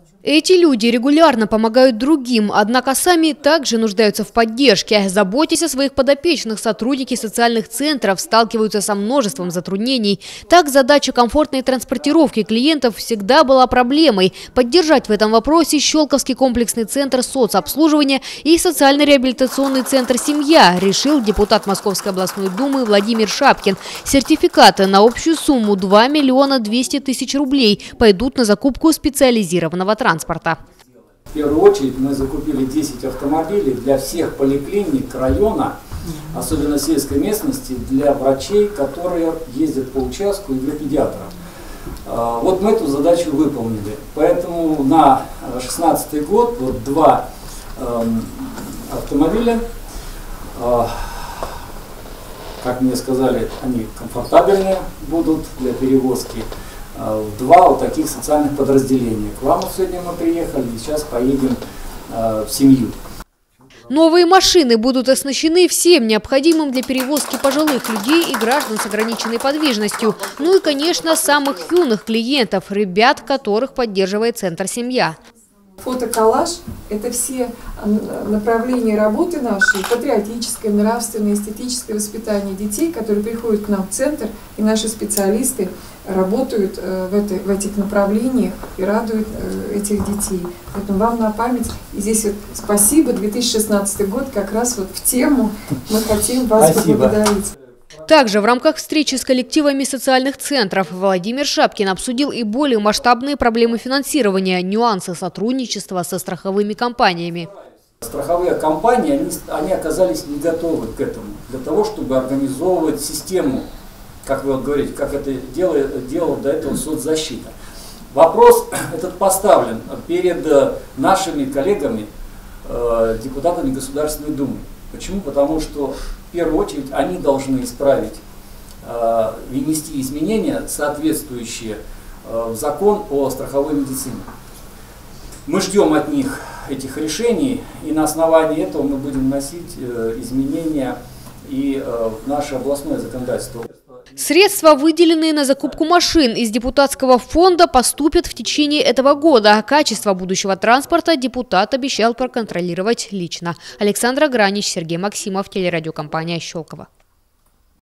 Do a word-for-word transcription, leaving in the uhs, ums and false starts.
Эти люди регулярно помогают другим, однако сами также нуждаются в поддержке. Заботясь о своих подопечных, сотрудники социальных центров сталкиваются со множеством затруднений. Так, задача комфортной транспортировки клиентов всегда была проблемой. Поддержать в этом вопросе Щелковский комплексный центр соцобслуживания и социально-реабилитационный центр «Семья» решил депутат Московской областной думы Владимир Шапкин. Сертификаты на общую сумму два миллиона двести тысяч рублей пойдут на закупку специализированного транспорта. Транспорта. В первую очередь мы закупили десять автомобилей для всех поликлиник района, особенно сельской местности, для врачей, которые ездят по участку, и для педиатров. Вот мы эту задачу выполнили. Поэтому на две тысячи шестнадцатый год вот два автомобиля, как мне сказали, они комфортабельные будут для перевозки. Два вот таких социальных подразделения. К вам сегодня мы приехали, сейчас поедем э, в семью. Новые машины будут оснащены всем необходимым для перевозки пожилых людей и граждан с ограниченной подвижностью. Ну и, конечно, самых юных клиентов, ребят, которых поддерживает центр «Семья». Фотоколлаж – это все направления работы нашей, патриотическое, нравственное, эстетическое воспитание детей, которые приходят к нам в центр, и наши специалисты работают в, этой, в этих направлениях и радуют этих детей. Поэтому вам на память. И здесь вот спасибо, две тысячи шестнадцатый год как раз вот в тему мы хотим вас поблагодарить. Также в рамках встречи с коллективами социальных центров Владимир Шапкин обсудил и более масштабные проблемы финансирования, нюансы сотрудничества со страховыми компаниями. Страховые компании, они, они оказались не готовы к этому, для того, чтобы организовывать систему, как вы вот говорите, как это делает, делал до этого соцзащита. Вопрос этот поставлен перед нашими коллегами, депутатами Государственной Думы. Почему? Потому что в первую очередь они должны исправить, э, внести изменения, соответствующие э, в закон о страховой медицине. Мы ждем от них этих решений, и на основании этого мы будем вносить э, изменения и э, в наше областное законодательство. Средства, выделенные на закупку машин из депутатского фонда, поступят в течение этого года. Качество будущего транспорта депутат обещал проконтролировать лично. Александра Гранич, Сергей Максимов, телерадиокомпания «Щелково».